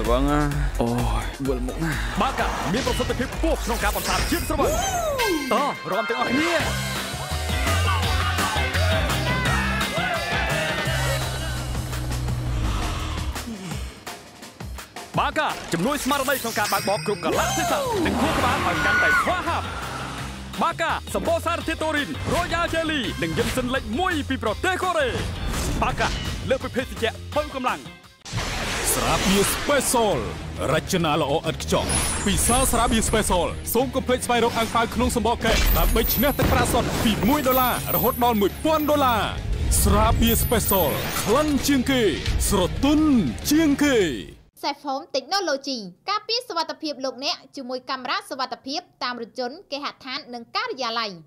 វឹងអូយវល់មកណាបាកាមានប្រសិទ្ធភាពខ្ពស់ក្នុងការបន្សាបជាតិស្រវឹងតោះរំទាំងអស់គ្នាបាកាជំនួយស្មារតីក្នុងការបើកបរគ្រប់កលៈទេសៈនិងខួរក្បាលឲ្យកាន់តែស្វាហាប់បាកាសម្បូរសារធាតុតូរីនរ៉ូយ៉ាល់ជេលីនិងយឹមសិនលេខ1ពីប្រទេសកូរ៉េបាកាលើកពីភេសជ្ជៈពៅកម្លាំងស្រាបៀរ Special រចនាល្អឥតខ្ចោះពិសាស្រាបៀរ Special សូមកុំភ្លេចស្វែងរកអាំងប៉ាវក្នុងសម្បកកែដើម្បីឈ្នះទឹកប្រាក់សុទ្ធពី$1រហូតដល់$1000ស្រាបៀរ Special ក្លិនជាងគេស្រទន់ជាងគេ Safe Technology ការពារសុវត្ថិភាពលោកអ្នកជាមួយកាមេរ៉ាសុវត្ថិភាពតាមរថយន្តគេហដ្ឋាននិងការិយាល័យ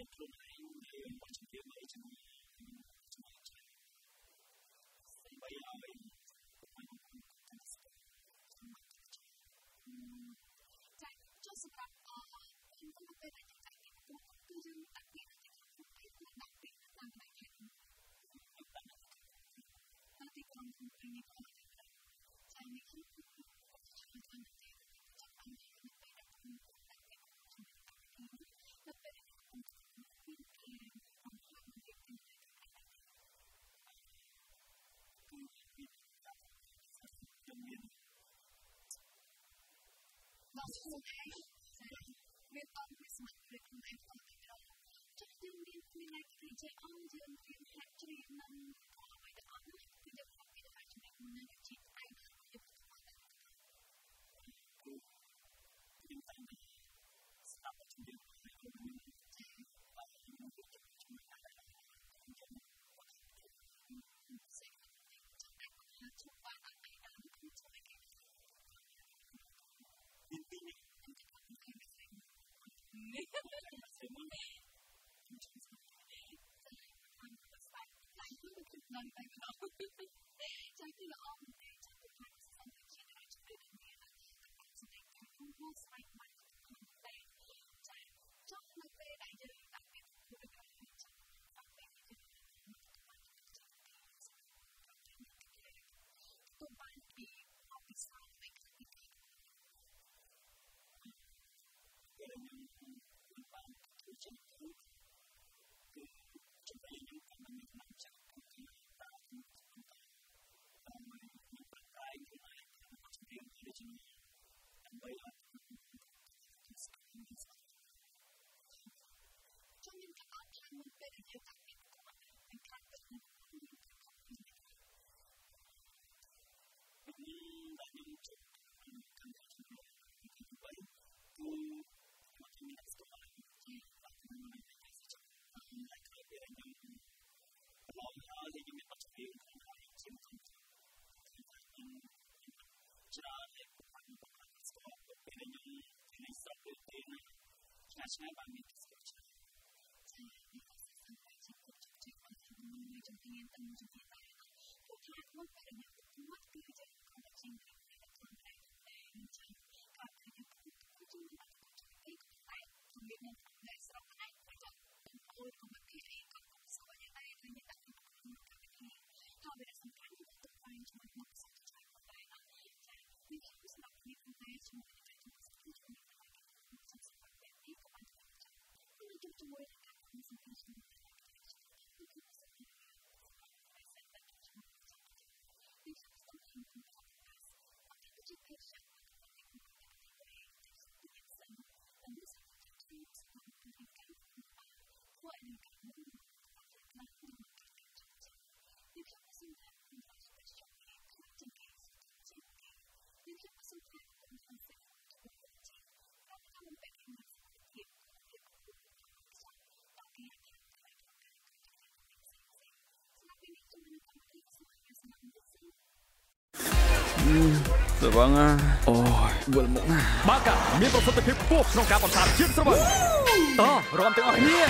ស្រវឹងអូយវិលមកណាបាកាមានប្រសិទ្ធភាពខ្ពស់ក្នុងការបន្សាបជាតិស្រវឹងតោះរួមទាំងអស់គ្នា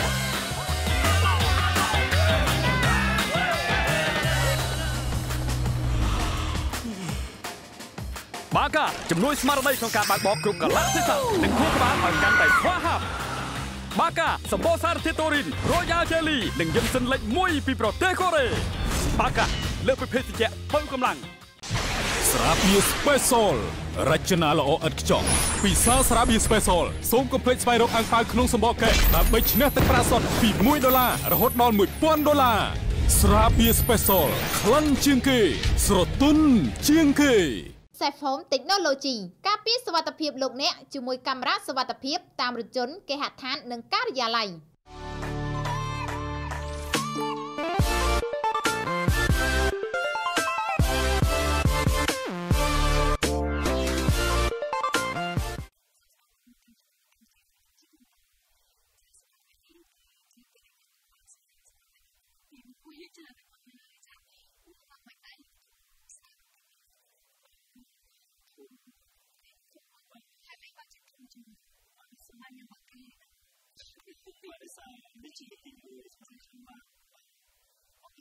បាកាជំនួយស្មារតីក្នុងការបើកបរគ្រប់កលៈទេសៈនិងខួរក្បាលឲ្យកាន់តែស្វាហាប់បាកាសម្បូរសារធាតុតូរីន Royal Jelly និងយឹមសិនលេខ1ពីប្រទេសកូរ៉េបាកាលើសពីភេសជ្ជៈពឹងកម្លាំងស្រាបៀរ Special រចនាល្អឥតខ្ចោះពិសាស្រាបៀរ Special សូមកុំភ្លេចស្វែងរកអាំងប៉ាវក្នុងសម្បកកែដើម្បីឈ្នះទឹកប្រាក់សុទ្ធពី$1រហូតដល់$1000ស្រាបៀរ Special ក្លិនជាងគេស្រទន់ជាងគេ Saphom Technology ការពារសុវត្ថិភាពលោកអ្នកជាមួយកាមេរ៉ាសុវត្ថិភាពតាមរថយន្តគេហដ្ឋាននិងការិយាល័យ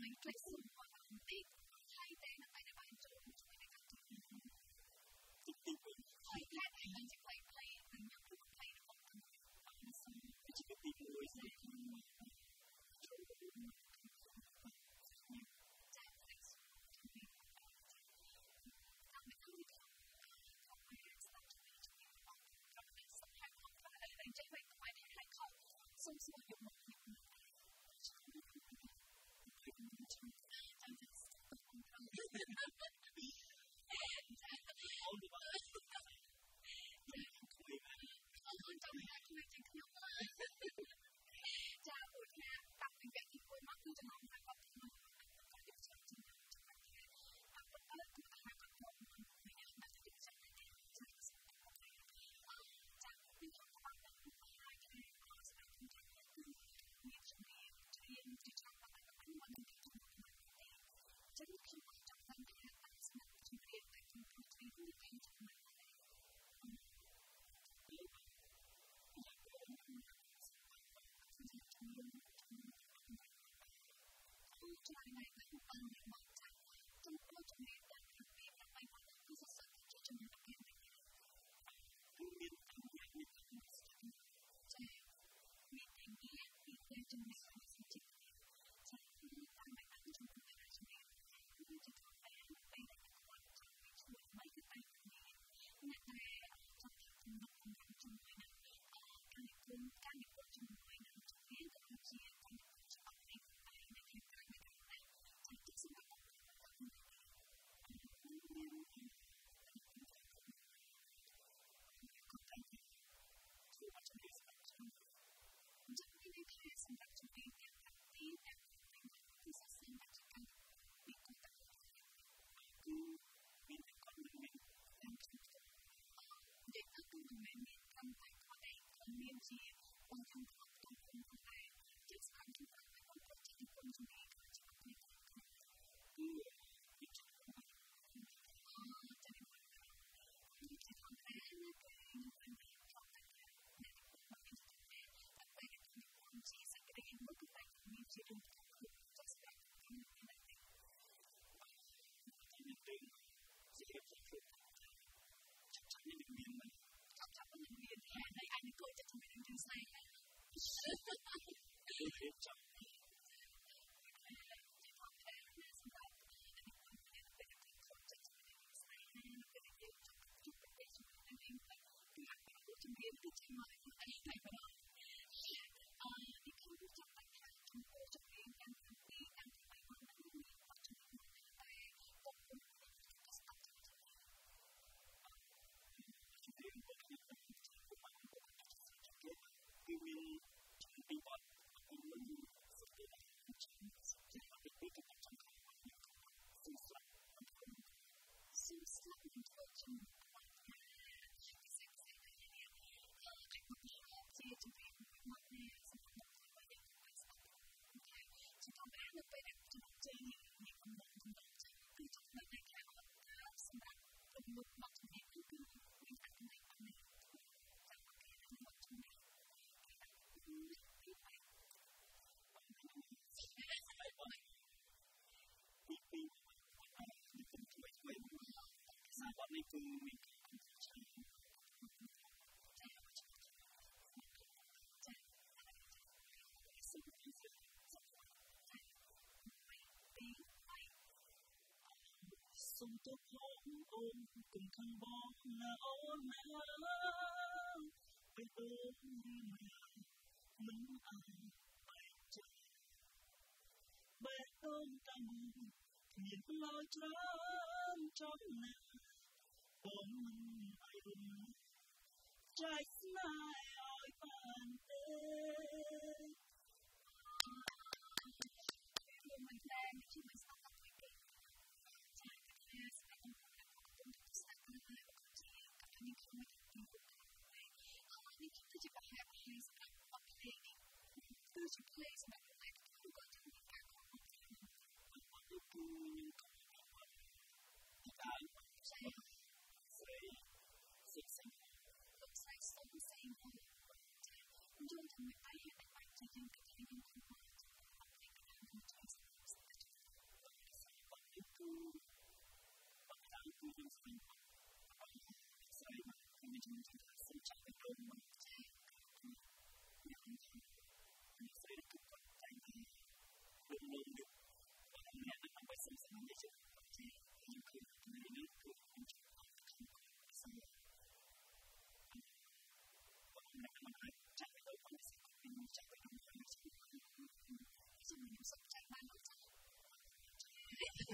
Hãy subscribe cho kênh Ghiền Mì Gõ để không bỏ lỡ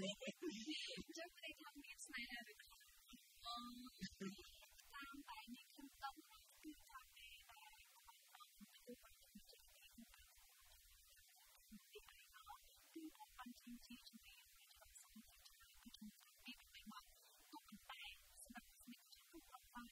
ចាំតែថាមានស្នេហាឬតាមតែនេះខ្ញុំដឹងគឺថាពេលដែលគឺបានជាជាជំនាញក្នុងសង្គមគឺជំនាញពីពីមកទុកតែស្ដាប់ស្ដាប់ទុកបាន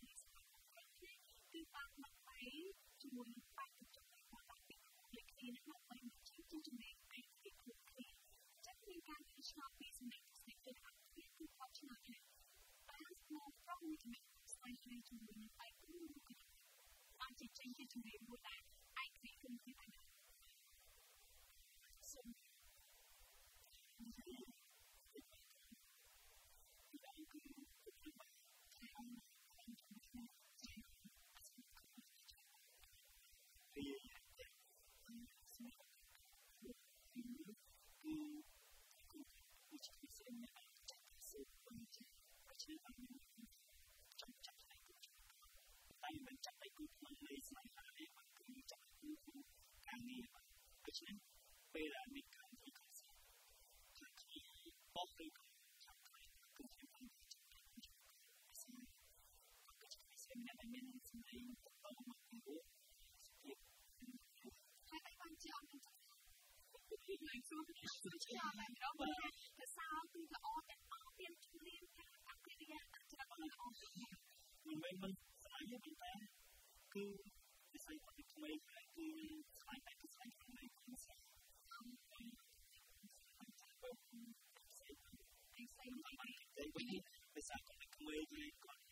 គឺបានមកไปជួយបាក់ជំនាញរបស់ពីលេខទីនោះបានជាជំនាញឯកពីគ្រប់គ្នាចាក់មានការឆ្លងពីសម្ដែងស្នេហ៍ទៅអត់គឺគាត់ឆ្លងទៅបានមកប្រមូលជំនាញស្វែងរកជំនាញឯកគឺបានជាជំនាញមួយដែលឯកពីគ្រប់គ្នាសូមតែមិនចាប់ឲ្យគូក្នុងលេខស្នេហានេះគឺចាប់គូខាងនេះដូច្នេះពេលដែលមានការធ្វើកសិកម្មបោះទៅចាប់ខ្លួនគឺខ្ញុំបានសម្រាប់មានសម្លេងទៅដល់មកគូហើយបានជាអត់មានពីឡើងចូលទៅជាប់ហើយដល់ពេលភាសាគឺល្អទាំងអស់មានជំនាញទាំងអភិរិយច្រើនល្អមិនមែនមិនស្អាតទេតែគឺភាសាពីថ្មីគឺស្អាតតែភាសាថ្មីគឺស្អាតភាសាថ្មីគឺគាត់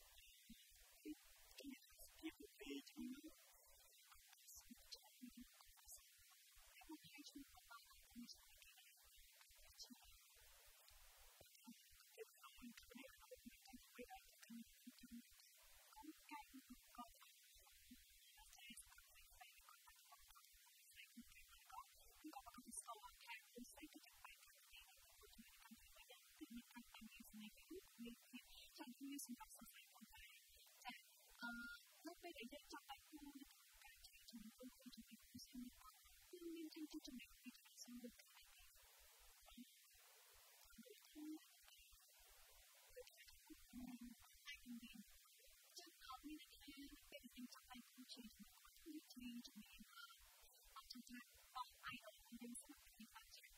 ពីពីជំនួយសម្រាប់សង្គមផងដែរចានៅពេលដែលយើងចាប់បានគូការជួយជំនួយជំនួយគឺមានទាំងជំនួយពីសំលឹកខ្មែរចាំអត់មានតែពេលយើងចាប់បានគូជួយជំនួយអត់ចាអត់អាយអត់យើងស្គាល់ពីបាច់ផ្សេង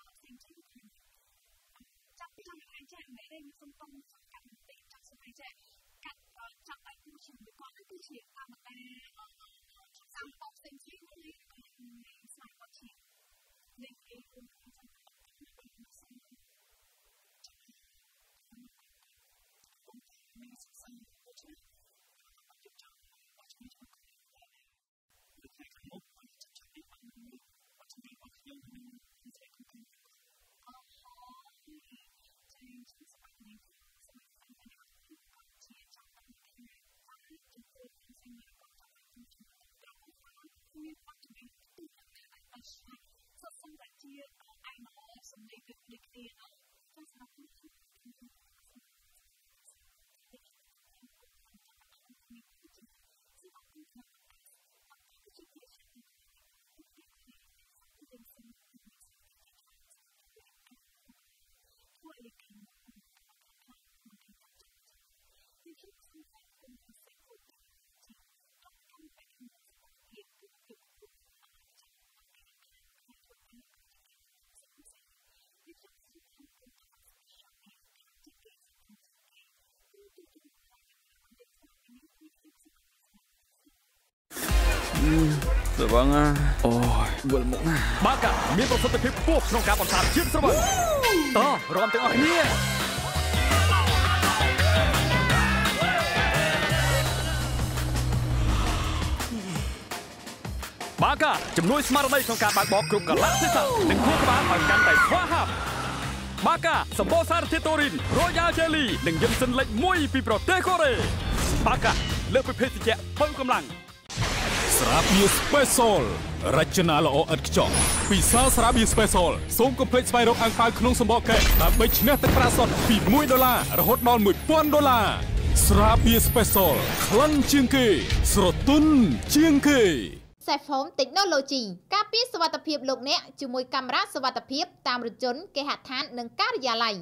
ចាប់ពីថ្ងៃចាមិនได้มีคนต้องสังกัดติดจากสมัยចាកាត់ចាប់ឲ្យគូជាមួយគាត់គឺជាតាមតែសាំពកផ្សេងៗនេះស្មារតីជានេះគឺមានសិក្សាទៅជាសម្លេងពីដូចគ្នាទៅស្ដាប់ទៅស្រវឹងអូយវិលមកណាបាកាមានប្រសិទ្ធភាពខ្ពស់ក្នុងការបន្សាបជាតិស្រវឹងតោះរួមទាំងអស់គ្នាបាកាជំនួយស្មារតីក្នុងការបើកបោកគ្រប់កលៈទេសៈនិងខួរក្បាលឲ្យកាន់តែស្វាហាប់បាកាសម្បូរសារធាតុតូរីន Royal Jelly និងយឹមសិនលេខ1ពីប្រទេសកូរ៉េបាកាលើសពីភេសជ្ជៈពឹងកម្លាំងស្រាបៀរ Special រចនាល្អឥតខ្ចោះពិសាស្រាបៀរ Special សូមកុំភ្លេចស្វែងរកអាំងប៉ាវក្នុងសម្បកកែដើម្បីឈ្នះទឹកប្រាក់សុទ្ធពី$1រហូតដល់$1000ស្រាបៀរ Special ក្លិនជាងគេស្រទន់ជាងគេ Safe Home Technology ការពារសុវត្ថិភាពលោកអ្នកជាមួយកាមេរ៉ាសុវត្ថិភាពតាមរថយន្តគេហដ្ឋាននិងការិយាល័យ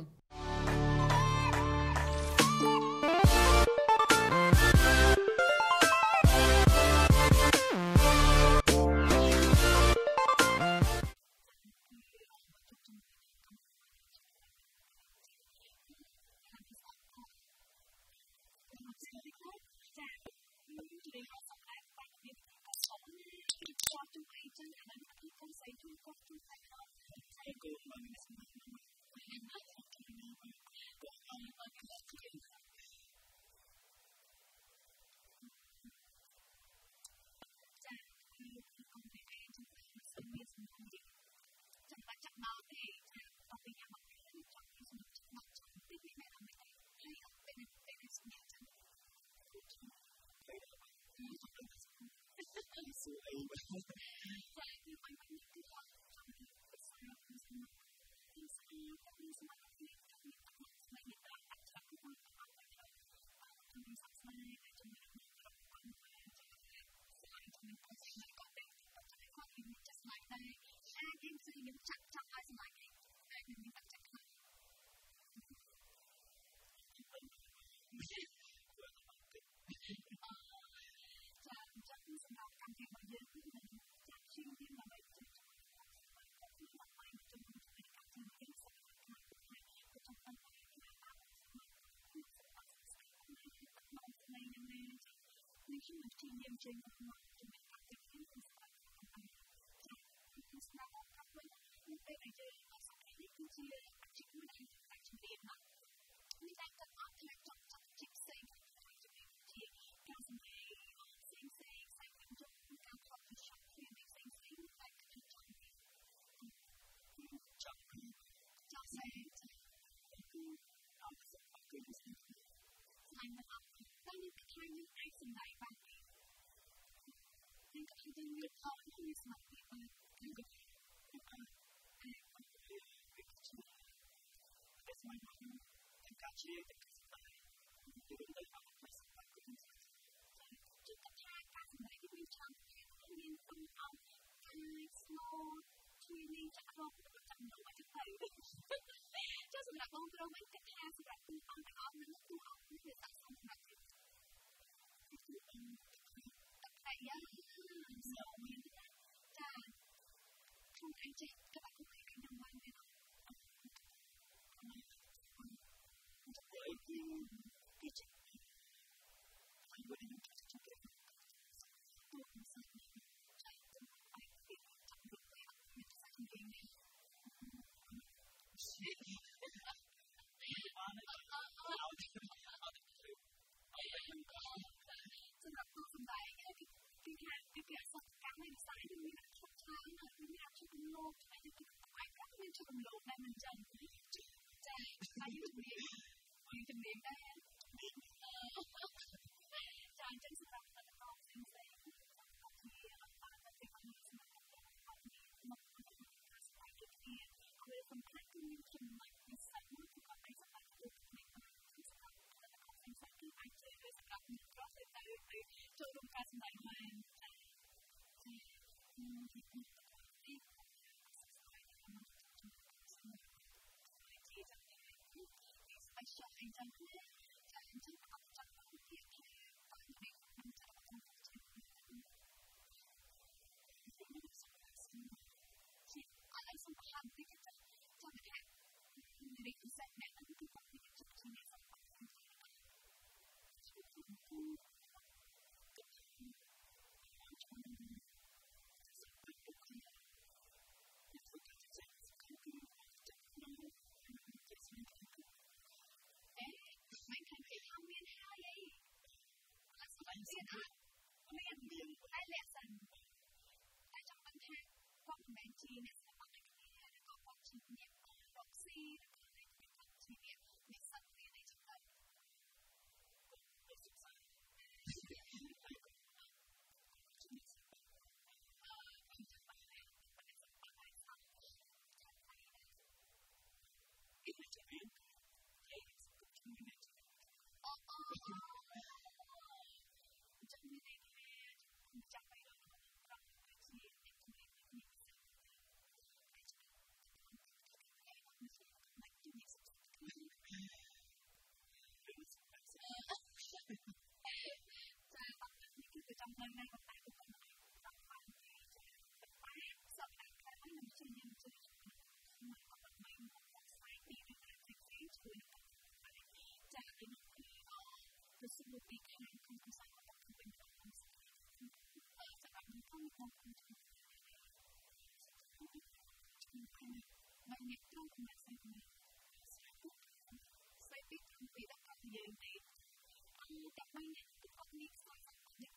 Banyak tempat nikmat yang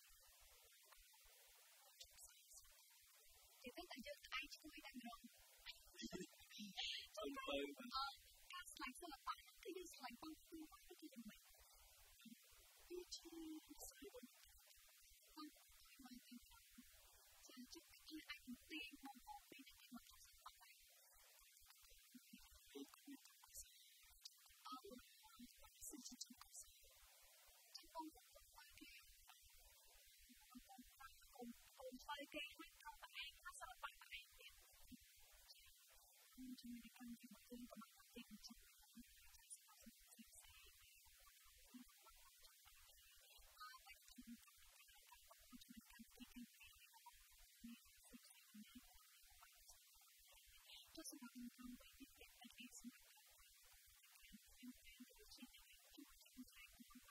kita saja ai chui dan rong. Các slang rất là bạn cái như slang băng phương pháp cái gì vậy? Như chi slang băng mà thành cho chụp cái ai cũng tiền mong mong bên cái mặt thật sự ở đây. Sự chỉ trong cuộc sống. Trong công việc của tôi thì cùng phơi cây với các bạn nó sẽ bạn bạn trong những công việc của tôi và các việc trong just about in some way to get at least my and to achieve to take one